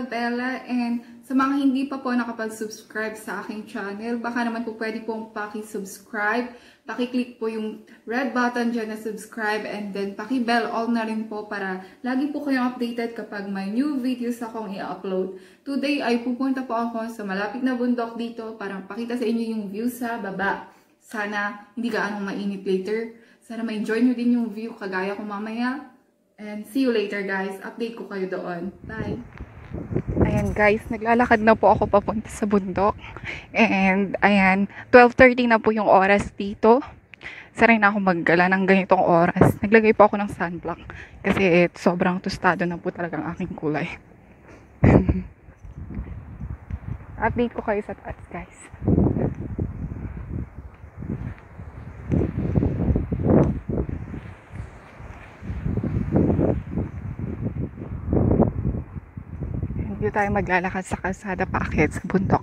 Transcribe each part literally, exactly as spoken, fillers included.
Bella, and sa mga hindi pa po nakapag-subscribe sa aking channel, baka naman po pwede pong paki-subscribe, paki-click po yung red button dyan na subscribe, and then paki-bell all na rin po para lagi po kayong updated kapag may new videos akong i-upload. Today ay pupunta po ako sa malapit na bundok dito para pakita sa inyo yung view sa baba. Sana hindi gaanong mainit later. Sana ma-enjoy nyo din yung view kagaya ko mamaya. And see you later guys. Update ko kayo doon. Bye! Ayan guys, naglalakad na po ako papunta sa bundok. And ayan, twelve thirty na po yung oras dito. Saray na ako maggala ng ganitong oras. Naglagay po ako ng sunblock. Kasi eh, sobrang tostado na po talagang aking kulay. Update ko kayo sa taas guys. Dito tayo maglalakad sa kalsada paakyat sa bundok.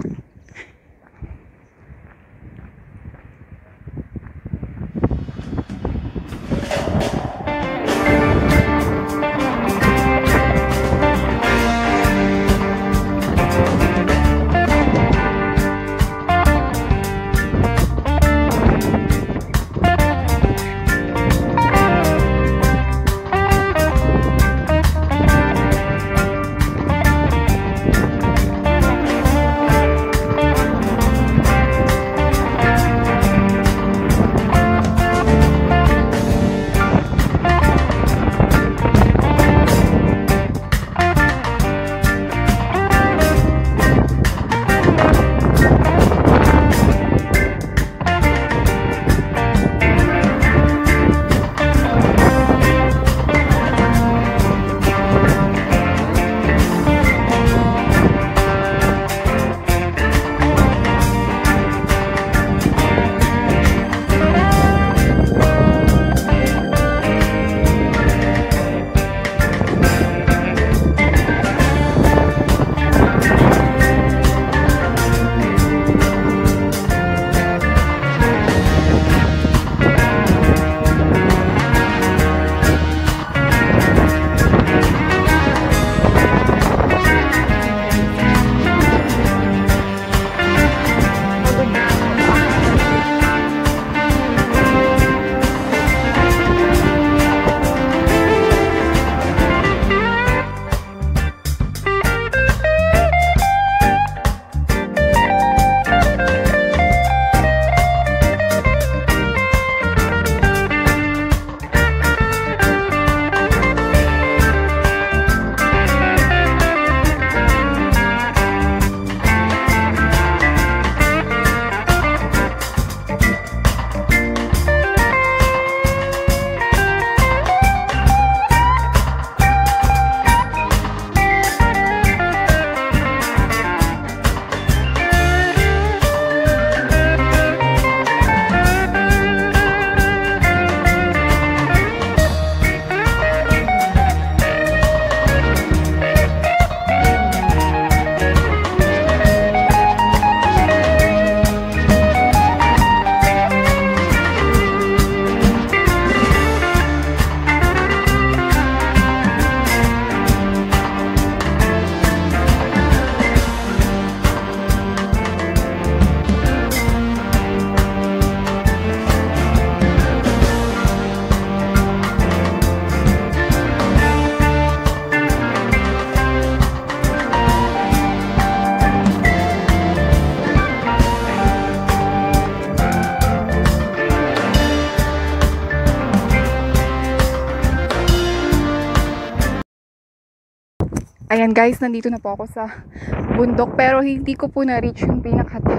Ayan guys, nandito na po ako sa bundok pero hindi ko po na-reach yung pinaka-top.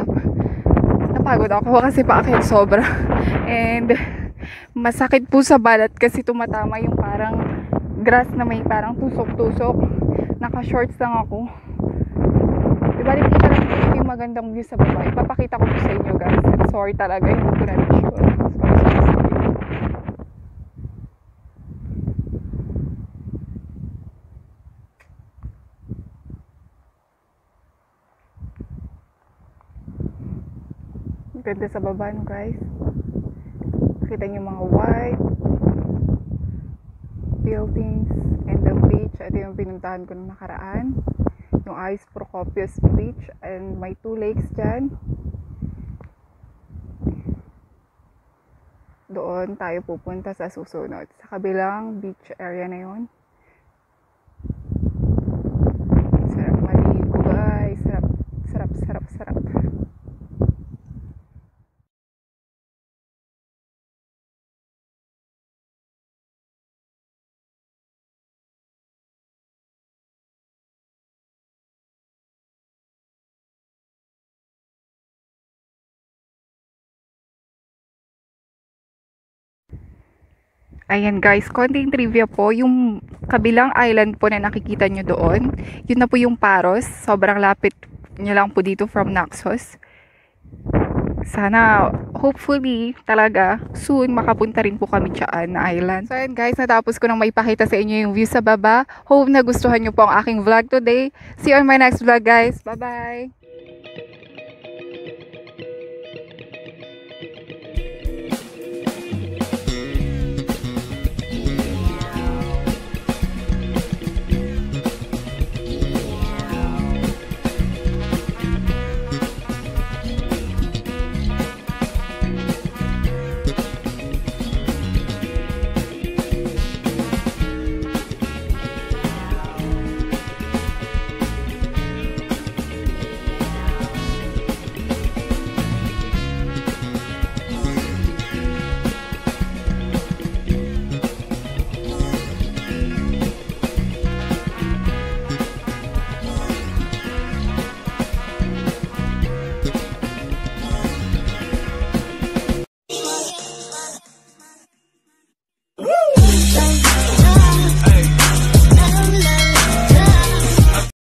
Napagod ako kasi paakyat sobra. And masakit po sa balat kasi tumatama yung parang grass na may parang tusok-tusok. Naka-shorts lang ako. Diba rin kita lang po yung magandang view sa baba. Ipapakita ko po sa inyo guys. I'm sorry talaga, hindi ko na-reach yun. Ganda sa baba no guys. Nakita niyo mga white buildings and the beach. Ito yung pinuntahan ko nung nakaraan. yung Agios Prokopios Beach, and may two lakes dyan. Doon tayo pupunta sa susunod, sa kabilang beach area na yun. Sarap maligo guys, sarap, sarap, sarap, sarap. Ayan guys, konting trivia po, yung kabilang island po na nakikita nyo doon, yun na po yung Paros, sobrang lapit nyo lang po dito from Naxos. Sana, hopefully, talaga, soon makapunta rin po kami dyan na island. So ayan guys, natapos ko nang maipakita sa inyo yung view sa baba. Hope na gustuhan nyo po ang aking vlog today. See you on my next vlog guys, bye bye!